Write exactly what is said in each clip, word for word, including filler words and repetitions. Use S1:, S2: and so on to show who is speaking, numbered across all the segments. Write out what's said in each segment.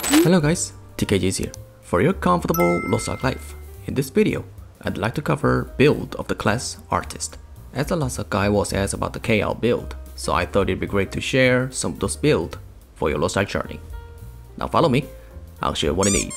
S1: Hello guys, T K G is here. For your comfortable Lost Ark life, in this video, I'd like to cover build of the class Artist. As the last guy was asked about the K L build, so I thought it'd be great to share some of those builds for your Lost Ark journey. Now follow me, I'll share what I need.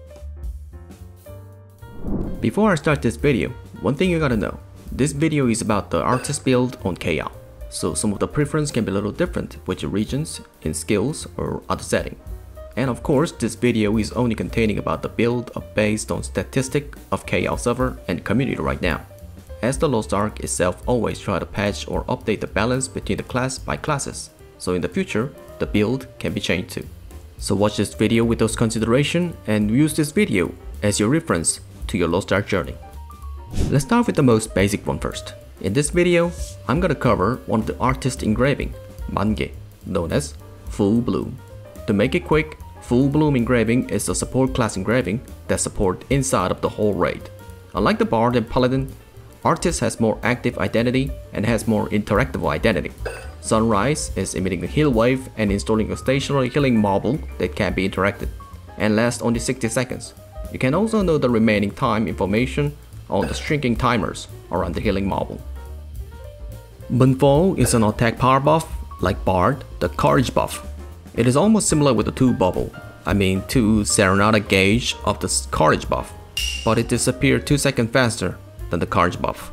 S1: Before I start this video, one thing you gotta know, this video is about the Artist build on K L, so some of the preference can be a little different with your regions, in skills or other setting. And of course, this video is only containing about the build based on statistic of K L server and community right now, as the Lost Ark itself always try to patch or update the balance between the class by classes, so in the future, the build can be changed too. So watch this video with those consideration and use this video as your reference to your Lost Ark journey. Let's start with the most basic one first. In this video, I'm gonna cover one of the artist engraving, Mange, known as Full Bloom. To make it quick, Full Bloom engraving is a support class engraving that support inside of the whole raid. Unlike the Bard and Paladin, Artist has more active identity and has more interactive identity. Sunrise is emitting a heal wave and installing a stationary healing marble that can be interacted, and lasts only sixty seconds. You can also know the remaining time information on the shrinking timers around the healing marble. Moonfall is an attack power buff, like Bard, the Courage buff. It is almost similar with the two bubble, I mean two Serenata gauge of the Courage buff, but it disappeared two seconds faster than the Courage buff.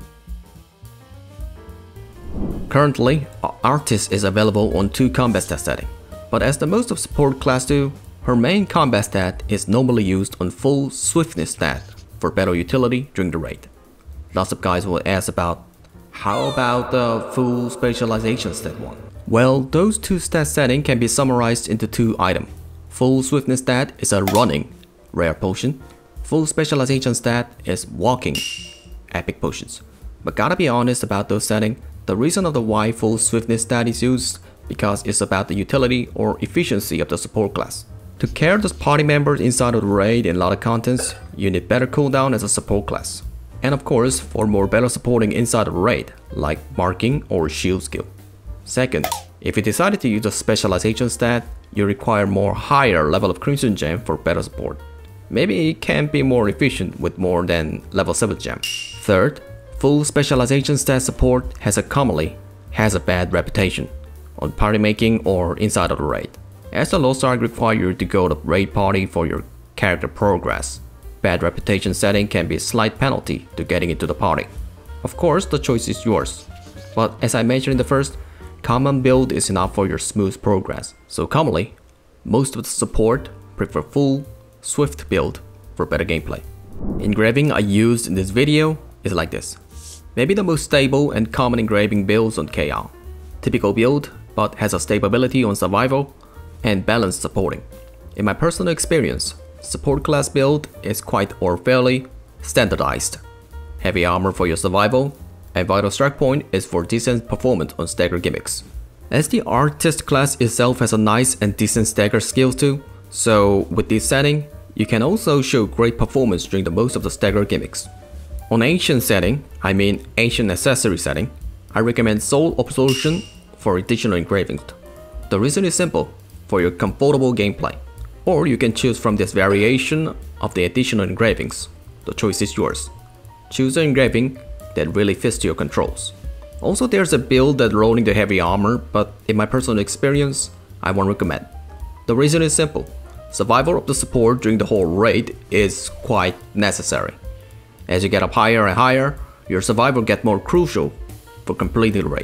S1: Currently, Artist is available on two combat stat setting, but as the most of support class do, her main combat stat is normally used on full swiftness stat for better utility during the raid. Lots of guys will ask about, how about the full specialization stat one? Well, those two stat settings can be summarized into two items. Full swiftness stat is a running, rare potion. Full specialization stat is walking, epic potions. But gotta be honest about those settings, the reason of the why full swiftness stat is used because it's about the utility or efficiency of the support class. To carry the party members inside of the raid and a lot of contents, you need better cooldown as a support class. And of course, for more better supporting inside of the raid, like marking or shield skill. Second, if you decided to use a specialization stat, you require more higher level of Crimson Gem for better support. Maybe it can be more efficient with more than level seven gem. Third, full specialization stat support has a commonly has a bad reputation on party making or inside of the raid, as the Lost Ark require you to go to raid party for your character progress. Bad reputation setting can be a slight penalty to getting into the party. Of course, the choice is yours, but as I mentioned in the first, common build is enough for your smooth progress, so commonly, most of the support prefer full, swift build for better gameplay. Engraving I used in this video is like this. Maybe the most stable and common engraving builds on K L. Typical build, but has a stability on survival and balanced supporting. In my personal experience, support class build is quite or fairly standardized. Heavy armor for your survival, and vital strike point is for decent performance on stagger gimmicks. As the Artist class itself has a nice and decent stagger skills too, so with this setting, you can also show great performance during the most of the stagger gimmicks. On ancient setting, I mean ancient accessory setting, I recommend Soul Absorption for additional engravings. The reason is simple, for your comfortable gameplay. Or you can choose from this variation of the additional engravings. The choice is yours. Choose an engraving that really fits to your controls. Also, there's a build that rolling the heavy armor, but in my personal experience, I won't recommend. The reason is simple. Survival of the support during the whole raid is quite necessary. As you get up higher and higher, your survival gets more crucial for completing the raid.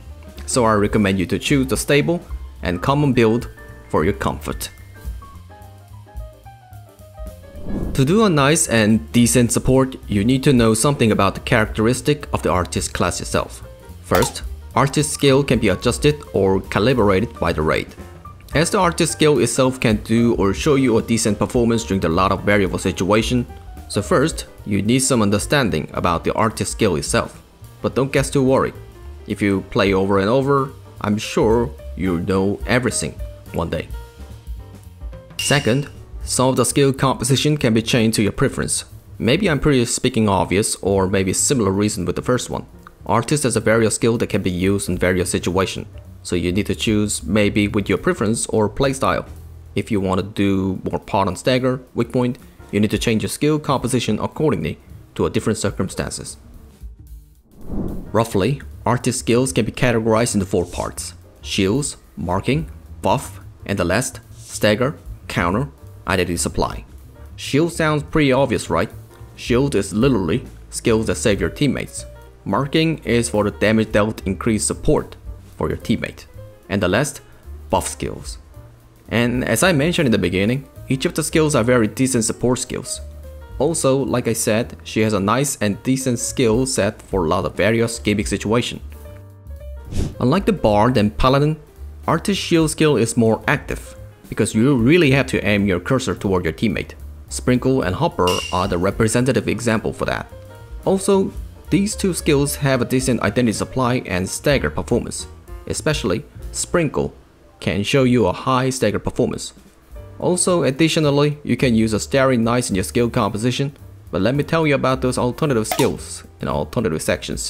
S1: So I recommend you to choose the stable and common build for your comfort. To do a nice and decent support, you need to know something about the characteristic of the Artist class itself. First, Artist skill can be adjusted or calibrated by the raid, as the Artist skill itself can do or show you a decent performance during a lot of variable situation. So first, you need some understanding about the Artist skill itself, but don't get too worried. If you play over and over, I'm sure you'll know everything one day. Second, some of the skill composition can be changed to your preference. Maybe I'm pretty speaking obvious, or maybe similar reason with the first one. Artist has a various skill that can be used in various situations, so you need to choose maybe with your preference or playstyle. If you want to do more pot on stagger, weak point, you need to change your skill composition accordingly to a different circumstances. Roughly, artist skills can be categorized into four parts: shields, marking, buff, and the last, stagger, counter, identity supply. Shield sounds pretty obvious, right? Shield is literally skills that save your teammates. Marking is for the damage dealt increased support for your teammate. And the last, buff skills. And as I mentioned in the beginning, each of the skills are very decent support skills. Also, like I said, she has a nice and decent skill set for a lot of various gaming situations. Unlike the Bard and Paladin, Artist shield skill is more active, because you really have to aim your cursor toward your teammate. Sprinkle and Hopper are the representative example for that. Also, these two skills have a decent identity supply and stagger performance. Especially, Sprinkle can show you a high stagger performance. Also, additionally, you can use a Starry Night in your skill composition, but let me tell you about those alternative skills in alternative sections.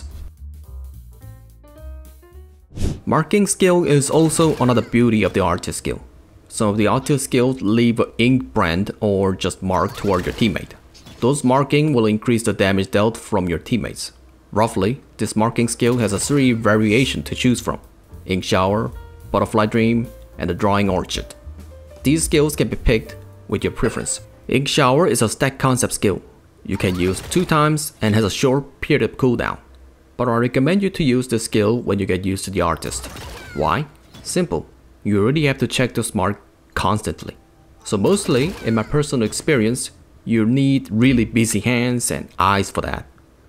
S1: Marking skill is also another beauty of the artist skill. Some of the artist skills leave an ink brand or just mark toward your teammate. Those marking will increase the damage dealt from your teammates. Roughly, this marking skill has a three variations to choose from: Ink Shower, Butterfly Dream, and the Drawing Orchid. These skills can be picked with your preference. Ink Shower is a stack concept skill. You can use two times and has a short period of cooldown. But I recommend you to use this skill when you get used to the artist. Why? Simple. You already have to check those marks constantly. So mostly, in my personal experience, you need really busy hands and eyes for that.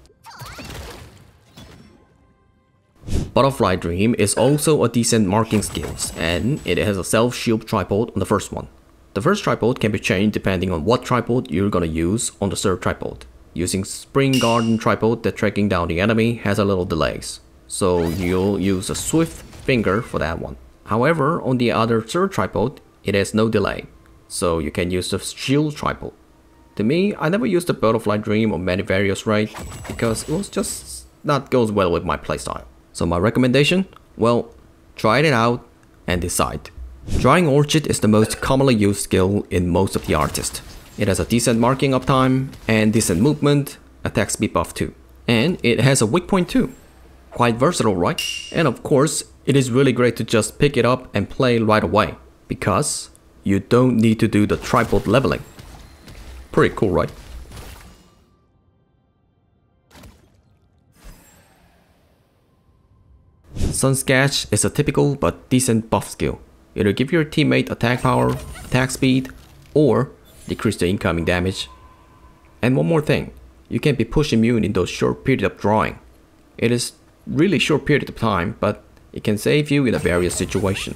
S1: Butterfly Dream is also a decent marking skill, and it has a self-shield tripod on the first one. The first tripod can be changed depending on what tripod you're gonna use on the third tripod. Using Spring Garden tripod that tracking down the enemy has a little delays, so you'll use a swift finger for that one. However, on the other third tripod, it has no delay, so you can use the shield tripod. To me, I never used the Butterfly Dream on many various raids because it was just not goes well with my playstyle. So my recommendation? Well, try it out and decide. Drawing Orchid is the most commonly used skill in most of the artists. It has a decent marking uptime and decent movement, attack speed buff too. And it has a weak point too. Quite versatile, right? And of course, it is really great to just pick it up and play right away, because you don't need to do the tripod leveling. Pretty cool, right? Sunsketch is a typical but decent buff skill. It'll give your teammate attack power, attack speed, or decrease the incoming damage. And one more thing, you can be push immune in those short period of drawing. It is really short period of time, but it can save you in a various situation.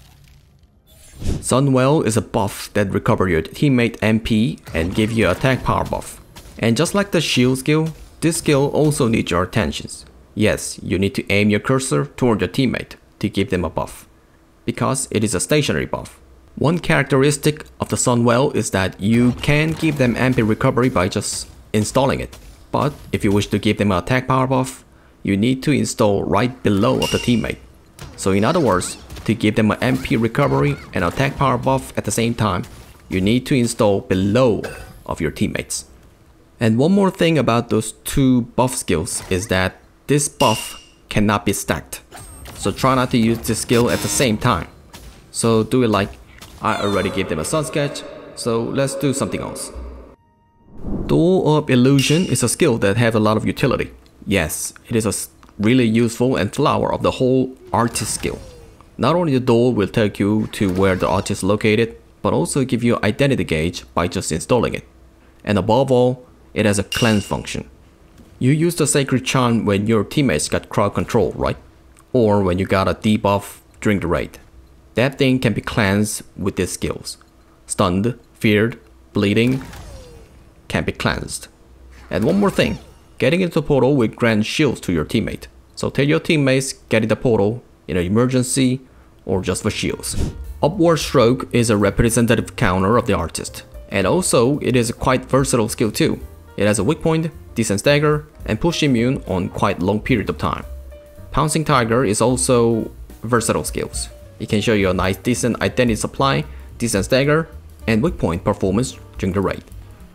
S1: Sunwell is a buff that recover your teammate M P and give you attack power buff. And just like the shield skill, this skill also needs your attentions. Yes, you need to aim your cursor toward your teammate to give them a buff, because it is a stationary buff. One characteristic of the Sunwell is that you can give them M P recovery by just installing it. But if you wish to give them an attack power buff, you need to install right below of the teammate. So in other words, to give them an M P recovery and attack power buff at the same time, you need to install below of your teammates. And one more thing about those two buff skills is that this buff cannot be stacked. So try not to use this skill at the same time. So do it like, I already gave them a Sunsketch, so let's do something else. Door of Illusion is a skill that has a lot of utility. Yes, it is a really useful and flower of the whole artist skill. Not only the door will take you to where the artist is located, but also give you identity gauge by just installing it. And above all, it has a cleanse function. You use the Sacred Charm when your teammates got crowd control, right? Or when you got a debuff during the raid. That thing can be cleansed with these skills. Stunned, feared, bleeding can be cleansed. And one more thing, getting into the portal will grant shields to your teammate. So tell your teammates get in the portal in an emergency or just for shields. Upward Stroke is a representative counter of the artist. And also, it is a quite versatile skill too. It has a weak point, decent stagger, and push immune on quite long period of time. Pouncing Tiger is also versatile skills. It can show you a nice decent identity supply decent stagger, and weak point performance during the raid.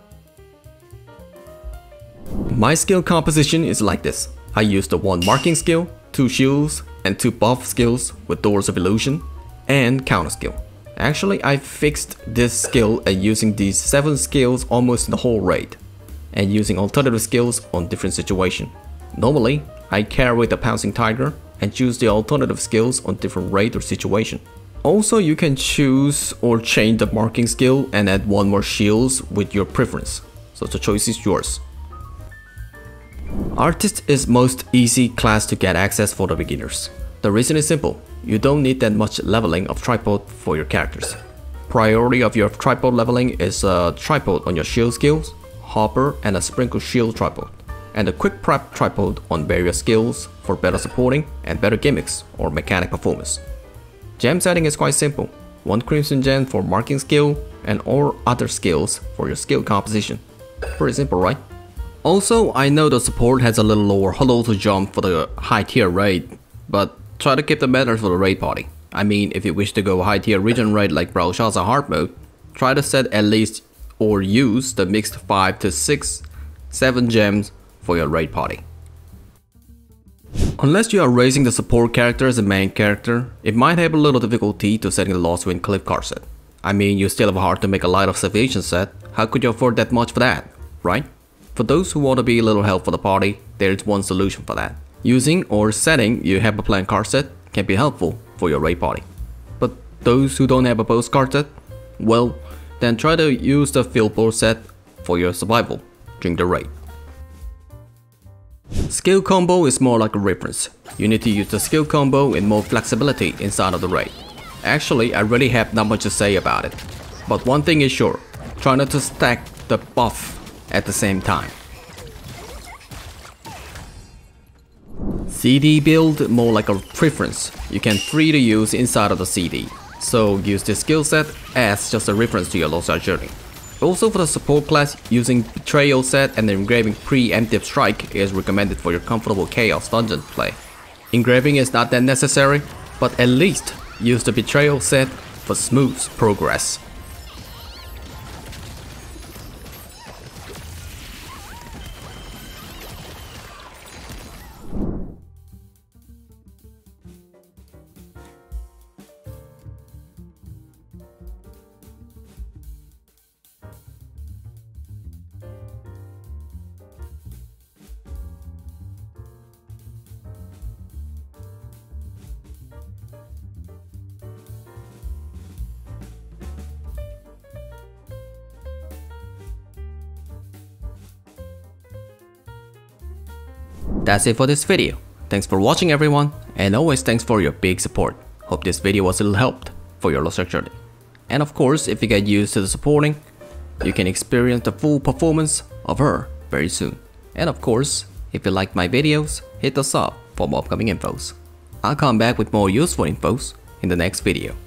S1: My skill composition is like this. I use the one marking skill, two shields, and two buff skills with Doors of Illusion, and counter skill. Actually, I fixed this skill and using these seven skills almost in the whole raid, and using alternative skills on different situations. Normally, I carry the Pouncing Tiger and choose the alternative skills on different raid or situation. Also, you can choose or change the marking skill and add one more shields with your preference, so the choice is yours. Artist is most easy class to get access for the beginners. The reason is simple. You don't need that much leveling of tripod for your characters. Priority of your tripod leveling is a tripod on your shield skills, hopper and a sprinkle shield tripod, and a quick prep tripod on various skills for better supporting and better gimmicks or mechanic performance. Gem setting is quite simple. One crimson gem for marking skill and all other skills for your skill composition. Pretty simple, right? Also, I know the support has a little lower hurdle to jump for the high tier raid, but try to keep the better for the raid party. I mean, if you wish to go high tier region raid like Browshaza hard mode, try to set at least or use the mixed five to six, seven gems for your raid party. Unless you are raising the support character as a main character, it might have a little difficulty to setting the Lost Wind Cliff card set. I mean, you still have heart to make a Light of Salvation set. How could you afford that much for that, right? For those who want to be a little help for the party, there is one solution for that. Using or setting your Have a Plan card set can be helpful for your raid party. But those who don't have a post card set, well, then try to use the Field Board set for your survival during the raid. Skill combo is more like a reference. You need to use the skill combo with more flexibility inside of the raid. Actually, I really have not much to say about it. But one thing is sure, try not to stack the buff at the same time. C D build more like a preference. You can free to use inside of the C D. So use this skill set as just a reference to your Lost Ark journey. Also for the support class, using Betrayal set and engraving Pre-Emptive Strike is recommended for your comfortable Chaos Dungeon play. Engraving is not that necessary, but at least use the Betrayal set for smooth progress. That's it for this video. Thanks for watching everyone, and always thanks for your big support. Hope this video was a little help for your Lost Ark journey. And of course, if you get used to the supporting, you can experience the full performance of her very soon. And of course, if you like my videos, hit the sub for more upcoming infos. I'll come back with more useful infos in the next video.